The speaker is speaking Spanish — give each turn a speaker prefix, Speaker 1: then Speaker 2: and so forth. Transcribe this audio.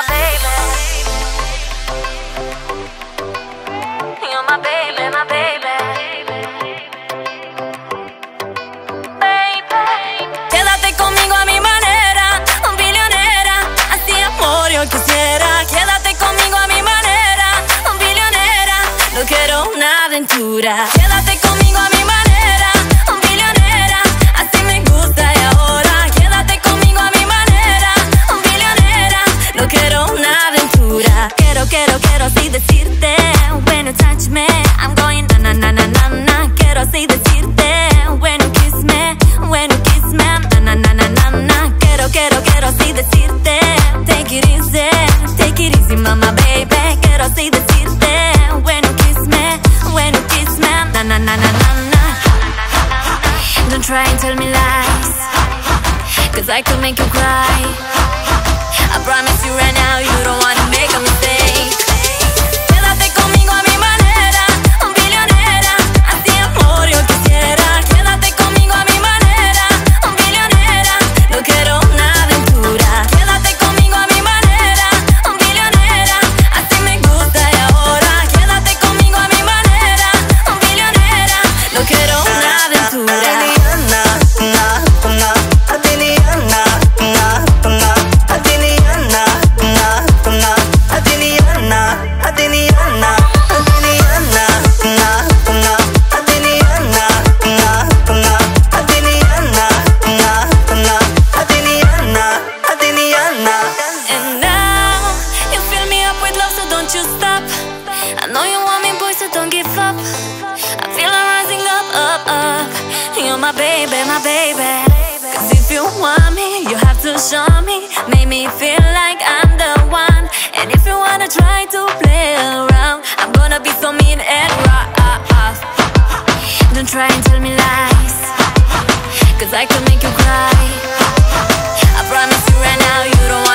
Speaker 1: my baby. You're my baby, my baby. Quédate conmigo a mi manera, un billonera, así amor yo quisiera. Quédate conmigo a mi manera, un billonera, no quiero una aventura. Quédate conmigo a mi manera, un billonera, así me gusta y ahora. Quédate conmigo a mi manera, un billonera, no quiero una aventura. Quiero así decirte, when you touch me, I'm going na na na na na na. Quiero así decirte, when you kiss me, na na na na na na. Quiero así decirte, take it easy, mama baby. Quiero así decirte, when you kiss me, na na na na na na. Don't try and tell me lies, cause I could make you cry. I promise you right now, you don't wanna make a mistake. Quédate conmigo a mi manera, un billonera, así amor yo quisiera. Quédate conmigo a mi manera, un billonera, no quiero una aventura. Quédate conmigo a mi manera, un billonera, así me gusta y ahora. Quédate conmigo a mi manera, un billonera, no quiero una aventura. And now you fill me up with love, so don't you stop. I know you want me, boy, so don't give up. I feel I'm rising up, up, up. You're my baby, my baby. Cause if you want me, you have to show me. Make me feel like I'm the one. And if you wanna try to play around, I'm gonna be so mean and rough. Don't try and tell me lies, cause I could make you cry. I promise you right now, you don't want